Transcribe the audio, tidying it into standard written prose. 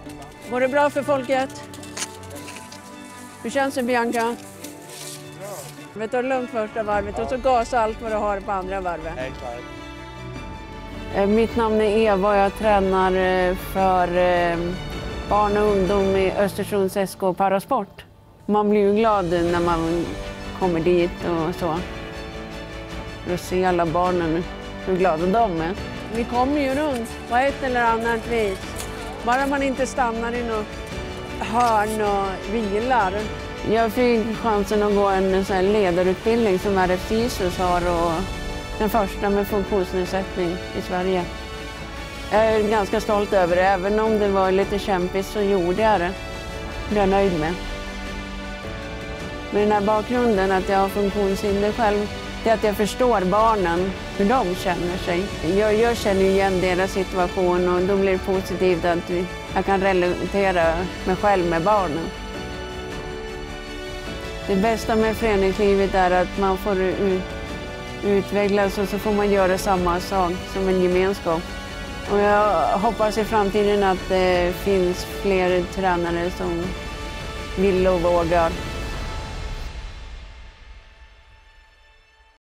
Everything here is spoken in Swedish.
Går det bra för folket? Hur känns det, Bianca? Vi tar det lugnt första varvet och så gasa allt vad du har på andra varvet. Mitt namn är Eva och jag tränar för barn och ungdom i Östersunds SK Parasport. Man blir ju glad när man kommer dit och så. För att se alla barnen, hur glada de är. Vi kommer ju runt på ett eller annat vis. Bara man inte stannar i något hörn och vilar. Jag fick chansen att gå en sån här ledarutbildning som RF SISUS har och den första med funktionsnedsättning i Sverige. Jag är ganska stolt över det, även om det var lite kämpigt så gjorde jag det. Det är jag nöjd med. Med den här bakgrunden att jag har funktionshinder själv, det är att jag förstår barnen, hur de känner sig. Jag känner igen deras situation och då blir det positivt att jag kan relatera mig själv med barnen. Det bästa med föreningslivet är att man får utvecklas och så får man göra samma sak som en gemenskap. Och jag hoppas i framtiden att det finns fler tränare som vill och vågar.